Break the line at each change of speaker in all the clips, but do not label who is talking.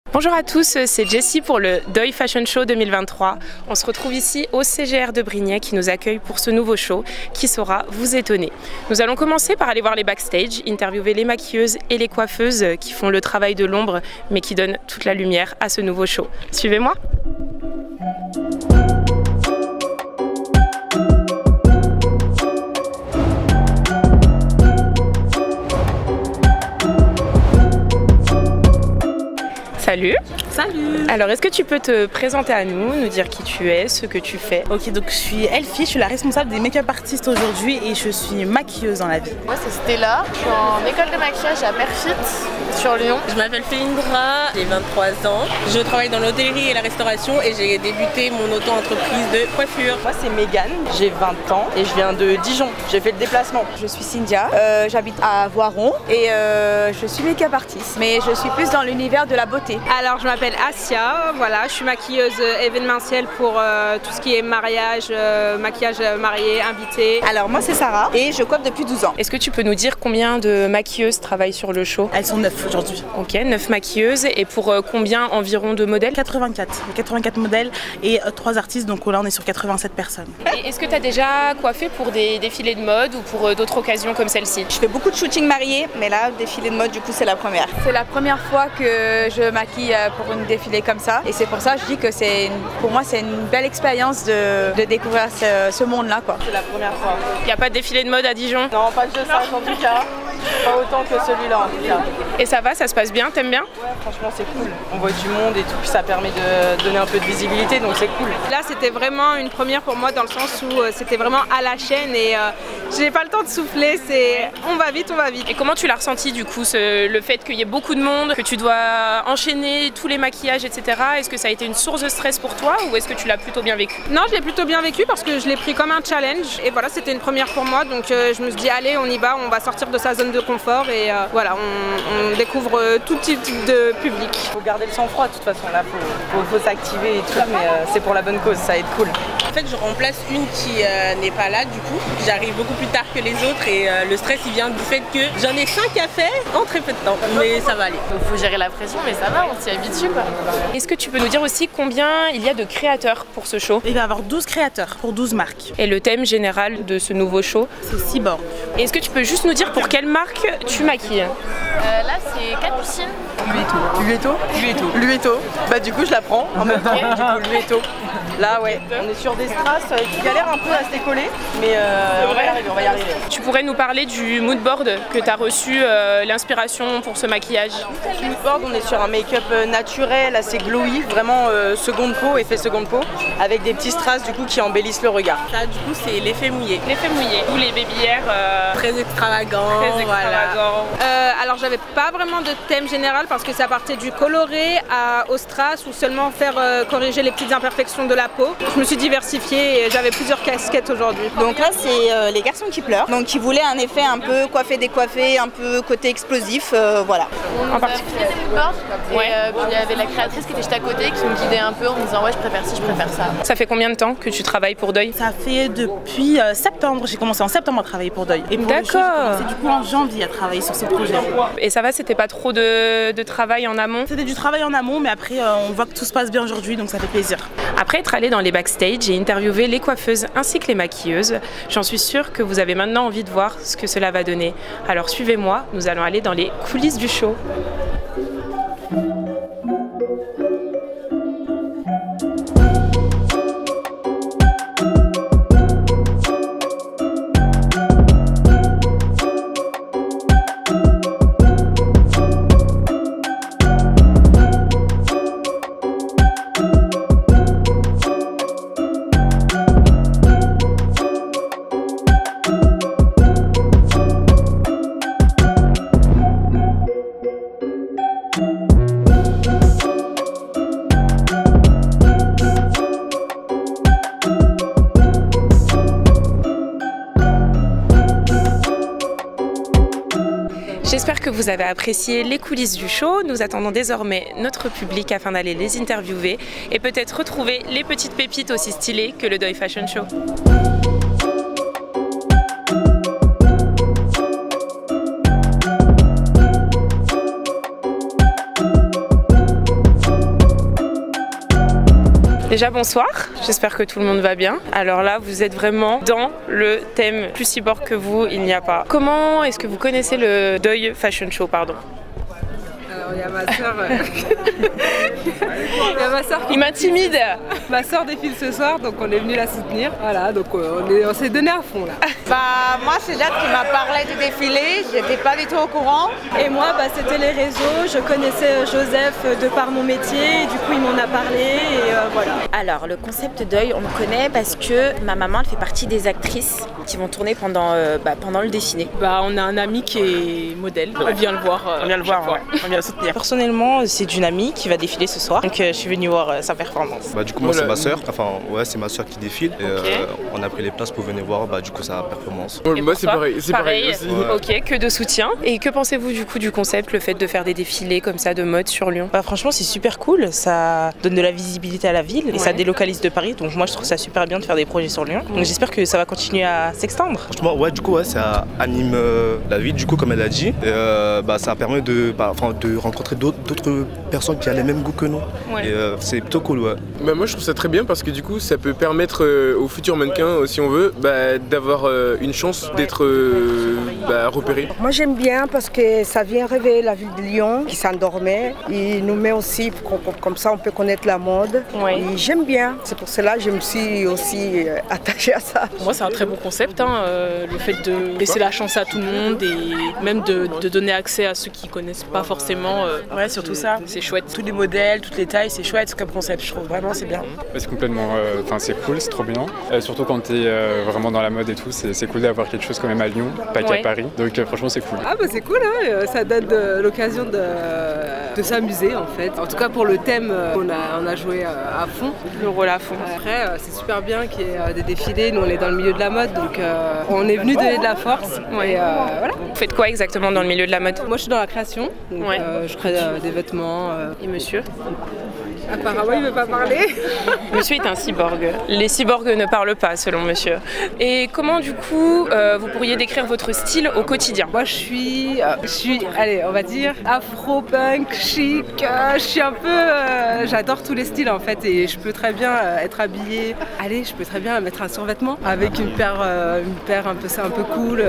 Bonjour à tous, c'est Jessie pour le Deuil Fashion Show 2023. On se retrouve ici au CGR de Brignais qui nous accueille pour ce nouveau show qui saura vous étonner. Nous allons commencer par aller voir les backstage, interviewer les maquilleuses et les coiffeuses qui font le travail de l'ombre mais qui donnent toute la lumière à ce nouveau show. Suivez-moi. Salut.
Salut.
Alors, est-ce que tu peux te présenter à nous dire qui tu es, ce que tu fais?
Ok, donc je suis Elfie, je suis la responsable des make-up artistes aujourd'hui et je suis maquilleuse dans la vie.
Moi c'est Stella, je suis en école de maquillage à Perfit sur Lyon.
Je m'appelle Félindra, j'ai 23 ans, je travaille dans l'hôtellerie et la restauration et j'ai débuté mon auto-entreprise de coiffure.
Moi c'est Mégane, j'ai 20 ans et je viens de Dijon, j'ai fait le déplacement.
Je suis Cynthia, j'habite à Voiron et je suis make-up artiste, mais je suis plus dans l'univers de la beauté.
Alors je m'appelle Asia, voilà, je suis maquilleuse événementielle pour tout ce qui est mariage, maquillage marié, invité.
Alors moi c'est Sarah et je coiffe depuis 12 ans.
Est-ce que tu peux nous dire combien de maquilleuses travaillent sur le show?
Elles sont 9 aujourd'hui.
Ok, 9 maquilleuses et pour combien environ de modèles?
84 modèles et 3 artistes, donc là on est sur 87 personnes.
Est-ce que tu as déjà coiffé pour des défilés de mode ou pour d'autres occasions comme celle-ci?
Je fais beaucoup de shooting mariés, mais là défilé de mode du coup c'est la première. C'est la première fois que je maquille pour une défilé comme ça et c'est pour ça que je dis que pour moi c'est une belle expérience de découvrir ce monde-là quoi.
C'est la première fois.
Il n'y a pas de défilé de mode à Dijon?
Non, pas que je sache en tout cas. Pas autant que celui-là en tout cas.
Et ça va, ça se passe bien, t'aimes bien?
Ouais, franchement c'est cool. On voit du monde et tout, puis ça permet de donner un peu de visibilité, donc c'est cool.
Là c'était vraiment une première pour moi dans le sens où c'était vraiment à la chaîne et j'ai pas le temps de souffler, c'est on va vite, on va vite.
Et comment tu l'as ressenti du coup, le fait qu'il y ait beaucoup de monde, que tu dois enchaîner tous les maquillages, etc. Est-ce que ça a été une source de stress pour toi ou est-ce que tu l'as plutôt bien vécu?
Non, je l'ai plutôt bien vécu parce que je l'ai pris comme un challenge et voilà, c'était une première pour moi, donc je me suis dit allez on y va, on va sortir de sa zone de confort et voilà, on découvre tout type de public.
Faut garder le sang-froid de toute façon, là faut s'activer et tout, mais c'est pour la bonne cause, ça va être cool.
En fait je remplace une qui n'est pas là du coup, j'arrive beaucoup plus tard que les autres et le stress il vient du fait que j'en ai 5 à faire en très peu de temps, mais ça va aller.
Il faut gérer la pression mais ça va, on s'y habitue quoi.
Est-ce que tu peux nous dire aussi combien il y a de créateurs pour ce show?
Il va y avoir 12 créateurs pour 12 marques.
Et le thème général de ce nouveau show?
C'est Cyborg.
Et est-ce que tu peux juste nous dire pour quelle marque tu maquilles?
Là c'est Capucine.
Lueto. Bah du coup je la prends en même temps, du coup Lueto. Là ouais, on est sur des strass qui galèrent un peu à se décoller, mais on va y arriver.
Tu pourrais nous parler du mood board que tu as reçu, l'inspiration pour ce maquillage?
Mood board, on est sur un make-up naturel, assez glowy, vraiment seconde peau, effet seconde peau, avec des petits strass du coup qui embellissent le regard.
Ça du coup c'est l'effet mouillé.
L'effet mouillé, ou les baby-airs
Très extravagant.
Voilà.
Alors j'avais pas vraiment de thème général parce que ça partait du coloré au strass ou seulement faire corriger les petites imperfections de la peau. Je me suis diversifiée et j'avais plusieurs casquettes aujourd'hui.
Donc là c'est les garçons qui pleurent, donc qui voulaient un effet un peu coiffé décoiffé, un peu côté explosif, voilà.
On nous a fait des moodboards et puis il y avait la créatrice qui était juste à côté qui me guidait un peu en me disant ouais je préfère ci, je préfère ça.
Ça fait combien de temps que tu travailles pour Deuil?
Ça fait depuis septembre, j'ai commencé en septembre à travailler pour Deuil. Et pour le show, j'ai commencé du coup en janvier à travailler sur ce projet.
Et ça va, c'était pas trop de travail en amont?
C'était du travail en amont, mais après on voit que tout se passe bien aujourd'hui, donc ça fait plaisir.
Après être allé dans les backstage et interviewé les coiffeuses ainsi que les maquilleuses, j'en suis sûre que vous avez maintenant envie de voir ce que cela va donner. Alors suivez-moi, nous allons aller dans les coulisses du show. J'espère que vous avez apprécié les coulisses du show. Nous attendons désormais notre public afin d'aller les interviewer et peut-être retrouver les petites pépites aussi stylées que le Deuil Fashion Show. Déjà bonsoir, j'espère que tout le monde va bien. Alors là, vous êtes vraiment dans le thème plus cyborg que vous, il n'y a pas. Comment est-ce que vous connaissez le Deuil Fashion Show, pardon?
Alors il y a ma soeur.
Il m'intimide.
Ma soeur défile ce soir, donc on est venu la soutenir. Voilà, donc on s'est donné à fond là.
Bah moi c'est Jade qui m'a parlé du défilé, j'étais pas du tout au courant.
Et moi c'était les réseaux, je connaissais Joseph de par mon métier, et du coup il m'en a parlé et voilà.
Alors le concept Deuil on le connaît parce que ma maman elle fait partie des actrices qui vont tourner pendant le défilé.
Bah on a un ami qui est modèle, on vient le voir. On vient le voir, ouais. On vient le soutenir.
Personnellement c'est une amie qui va défiler ce soir, donc je suis venue voir sa performance.
Bah du coup moi c'est ma soeur, c'est ma soeur qui défile et on a pris les places pour venir voir du coup sa performance.
Moi c'est pareil aussi.
Ouais. Ok, que de soutien. Et que pensez-vous du coup du concept, le fait de faire des défilés comme ça de mode sur Lyon?
Bah franchement c'est super cool, ça donne de la visibilité à la ville et ça délocalise de Paris, donc moi je trouve ça super bien de faire des projets sur Lyon. Donc j'espère que ça va continuer à s'extendre.
Franchement du coup ça anime la ville du coup comme elle a dit et ça permet de rencontrer d'autres personnes qui ont les mêmes goûts que nous. Et c'est plutôt cool
Bah moi je trouve ça très bien parce que du coup ça peut permettre aux futurs mannequins si on veut d'avoir une chance d'être repérés.
Moi j'aime bien parce que ça vient réveiller la ville de Lyon qui s'endormait. Il nous met aussi, comme ça on peut connaître la mode. Et j'aime bien, c'est pour cela que je me suis aussi attachée à ça.
Moi c'est un très bon concept, le fait de laisser la chance à tout le monde et même de donner accès à ceux qui connaissent pas forcément.
Ouais, surtout ça.
C'est chouette.
Tous les modèles, toutes les tailles, c'est chouette comme concept, je trouve vraiment c'est bien.
C'est complètement, c'est cool, c'est trop bien. Surtout quand tu es vraiment dans la mode et tout, c'est cool d'avoir quelque chose quand même à Lyon, pas qu'à Paris. Donc franchement c'est cool.
Ah bah c'est cool, ça donne l'occasion de s'amuser en fait. En tout cas pour le thème, on a joué à fond.
Le rôle à fond.
Après c'est super bien qu'il y ait des défilés, nous on est dans le milieu de la mode, donc on est venu donner de la force. Et voilà.
Vous faites quoi exactement dans le milieu de la mode?
Moi je suis dans la création, donc je crée des vêtements.
Et monsieur?
Apparemment il ne veut pas parler.
Monsieur est un cyborg. Les cyborgs ne parlent pas selon monsieur. Et comment du coup vous pourriez décrire votre style au quotidien?
Moi je suis allez on va dire afro-punk, chic, je suis un peu, j'adore tous les styles en fait et je peux très bien être habillée, je peux très bien mettre un survêtement avec une paire un peu cool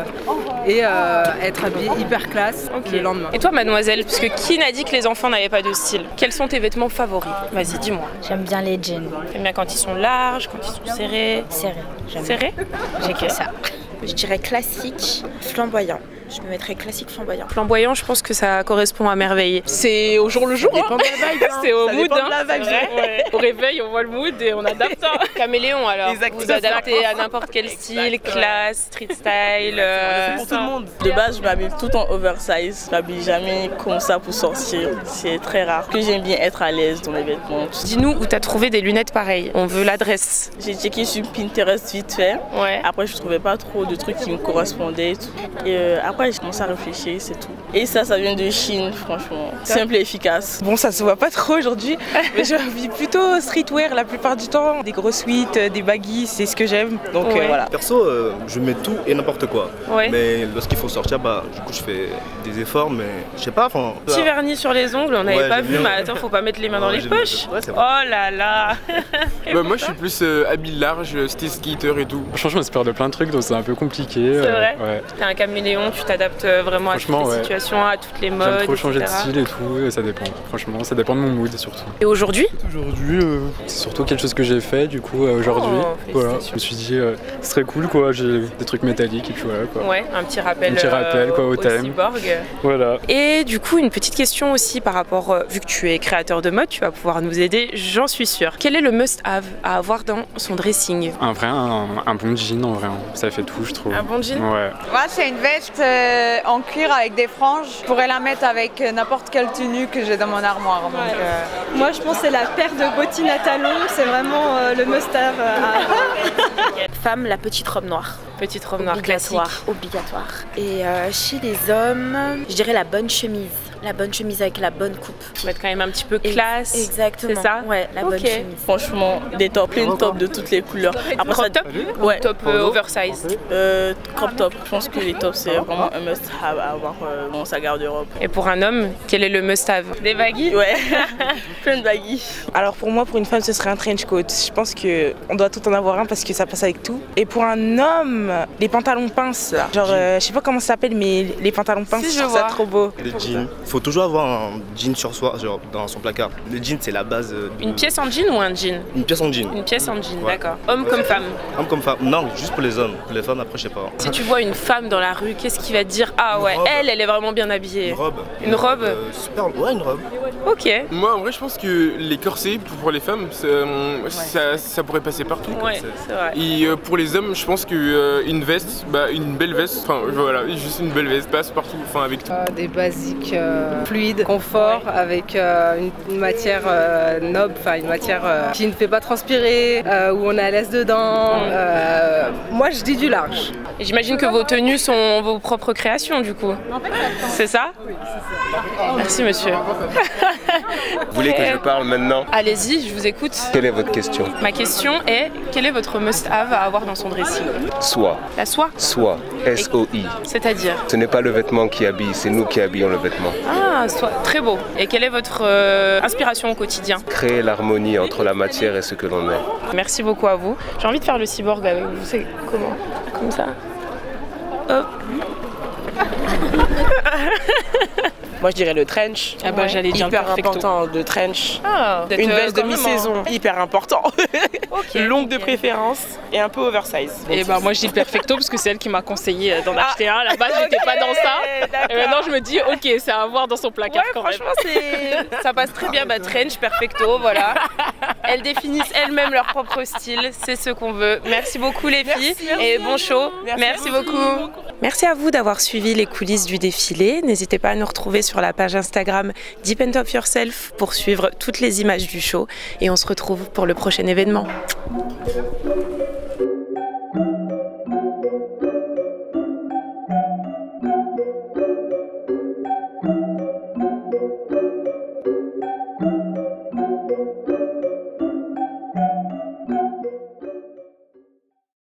et être habillée hyper classe le lendemain.
Et toi mademoiselle, puisque qui n'a dit que les enfants n'avaient pas de style? Quels sont tes vêtements favoris? Vas-y, dis-moi.
J'aime bien les jeans.
T'aimes bien quand ils sont larges, quand ils sont serrés?
Serrés.
Serrés?
J'ai que ça. Je dirais classique, flamboyant. Je me mettrais classique flamboyant.
Flamboyant, je pense que ça correspond à merveille. C'est au jour le jour. C'est au mood. Au réveil, on voit le mood et on adapte. Caméléon alors. Vous adaptez à n'importe quel style, classe, street style.
Pour tout le monde. De base, je m'habille tout en oversize. Je m'habille jamais comme ça pour sortir. C'est très rare. Que j'aime bien être à l'aise dans mes vêtements.
Dis-nous où t'as trouvé des lunettes pareilles. On veut l'adresse.
J'ai checké sur Pinterest vite fait. Après, je trouvais pas trop de trucs qui me correspondaient et tout. Et après, j'ai commencé à réfléchir, c'est tout. Et ça vient de Chine, franchement. Simple et efficace.
Bon, ça se voit pas trop aujourd'hui, mais je vis plutôt streetwear la plupart du temps. Des gros sweats, des baggies, c'est ce que j'aime. Donc voilà.
Perso, je mets tout et n'importe quoi. Mais lorsqu'il faut sortir, du coup, je fais des efforts, mais je sais pas.
Petit vernis sur les ongles, on n'avait pas vu, mais attends, faut pas mettre les mains dans les poches. Oh là là.
Moi, je suis plus habillé large, style skater et tout.
Franchement, je m'inspire de plein de trucs, donc c'est un peu compliqué.
C'est vrai. T'es un caméléon, tu t'adaptes vraiment à toutes les situations, à toutes les modes.
J'aime trop changer de style et tout, et ça dépend. Franchement, ça dépend de mon mood surtout.
Et aujourd'hui?
Aujourd'hui, c'est surtout quelque chose que j'ai fait du coup aujourd'hui. Voilà. Je me suis dit, ce serait cool quoi, j'ai des trucs métalliques et puis voilà quoi.
Ouais, un petit rappel
quoi, au thème.
Cyborg.
Voilà.
Et du coup, une petite question aussi par rapport, vu que tu es créateur de mode, tu vas pouvoir nous aider, j'en suis sûre. Quel est le must-have à avoir dans son dressing?
Un bon jean en vrai, ça fait tout je trouve.
Un bon jean?
Ouais.
Moi c'est une veste en cuir avec des franges. Je pourrais la mettre avec n'importe quelle tenue que j'ai dans mon armoire. Donc,
Moi je pense que c'est la paire de bottines à talons, c'est vraiment le must-have.
Femme, la petite robe noire.
Petite robe noire classique.
Obligatoire. Et chez les hommes, je dirais la bonne chemise. La bonne chemise avec la bonne coupe.
Faut être quand même un petit peu classe.
Exactement.
C'est ça?
Ouais, la bonne chemise.
Franchement, des tops, plein de tops de toutes les couleurs.
Après, crop top?
Ouais.
Top oversize?
Crop top. Je pense que les tops, c'est vraiment un must-have à avoir dans sa garde-robe.
Et pour un homme, quel est le must-have? Des baggy?
Ouais, plein de baggy.
Alors pour moi, pour une femme, ce serait un trench coat. Je pense qu'on doit tout en avoir un parce que ça passe avec tout. Et pour un homme, les pantalons pinces, là. Genre, je sais pas comment ça s'appelle, mais les pantalons pinces, je trouve ça trop beau.
Les jeans. Il faut toujours avoir un jean sur soi, genre dans son placard. Le jean, c'est la base.
Une pièce en jean ou un jean?
Une pièce en jean.
Une pièce en jean, d'accord. Homme comme femme?
Homme comme femme. Non, juste pour les hommes. Pour les femmes, après, je sais pas.
Si tu vois une femme dans la rue, qu'est-ce qui va te dire? Ah ouais, elle est vraiment bien habillée.
Une robe.
Une robe?
Super, ouais, une robe.
Ok.
Moi, en vrai, je pense que les corsets pour les femmes, ça pourrait passer partout.
Ouais, c'est vrai.
Et pour les hommes, je pense qu'une veste, une belle veste, enfin voilà, juste une belle veste passe partout, enfin avec tout.
Des basiques fluides, confort, avec une matière noble, enfin une matière qui ne fait pas transpirer, où on est à l'aise dedans. Moi, je dis du large.
Et j'imagine que vos tenues sont vos propres créations, du coup. C'est ça? Oui, c'est ça. Merci, monsieur.
Vous voulez que je parle maintenant?
Allez-y, je vous écoute.
Quelle est votre question?
Ma question est, quel est votre must-have à avoir dans son dressing?
Soie.
La soie?
Soie. S-O-I.
C'est-à-dire?
Ce n'est pas le vêtement qui habille, c'est nous qui habillons le vêtement.
Ah, soie. Très beau. Et quelle est votre inspiration au quotidien?
Créer l'harmonie entre la matière et ce que l'on est.
Merci beaucoup à vous. J'ai envie de faire le cyborg avec vous. C'est comment? Comme ça. Hop.
Moi je dirais le trench.
Ah bah j'allais dire
hyper important, de trench.
Ah,
une veste de mi-saison, hyper important. Longue de préférence et un peu oversize.
Et bah moi je dis le perfecto parce que c'est elle qui m'a conseillé d'en acheter un. À la base j'étais pas dans ça. Et maintenant je me dis ok, c'est à avoir dans son placard quand même.
Franchement ça passe très bien. Bah trench, perfecto, voilà. Elles définissent elles-mêmes leur propre style. C'est ce qu'on veut. Merci beaucoup les filles. Et bon show. Merci beaucoup. Merci à vous d'avoir suivi les coulisses du défilé. N'hésitez pas à nous retrouver sur la page Instagram Deep and Top Yourself pour suivre toutes les images du show. Et on se retrouve pour le prochain événement.